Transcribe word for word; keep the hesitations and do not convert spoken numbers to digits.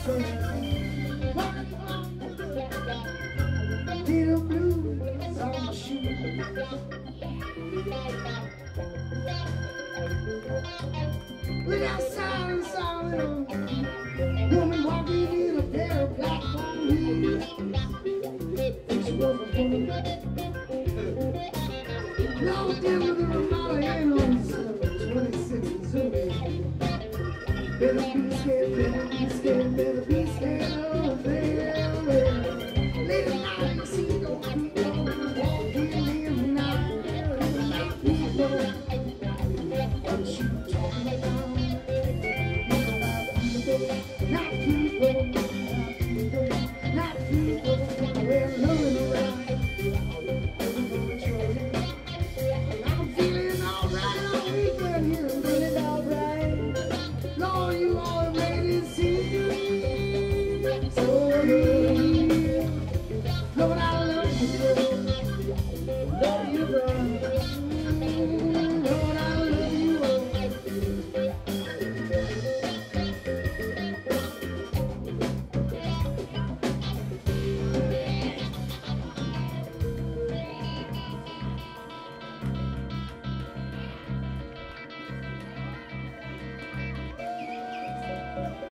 Little blues on my shoes. Look outside and saw a woman walking in a pair of black on heels. She was a woman, no different than a mother in on twenty-six Missouri. Better be scared, better be scared, better be scared of there. Late at night, you see those people walking in the night. Like people, what you talking about? Not people, not people, not people.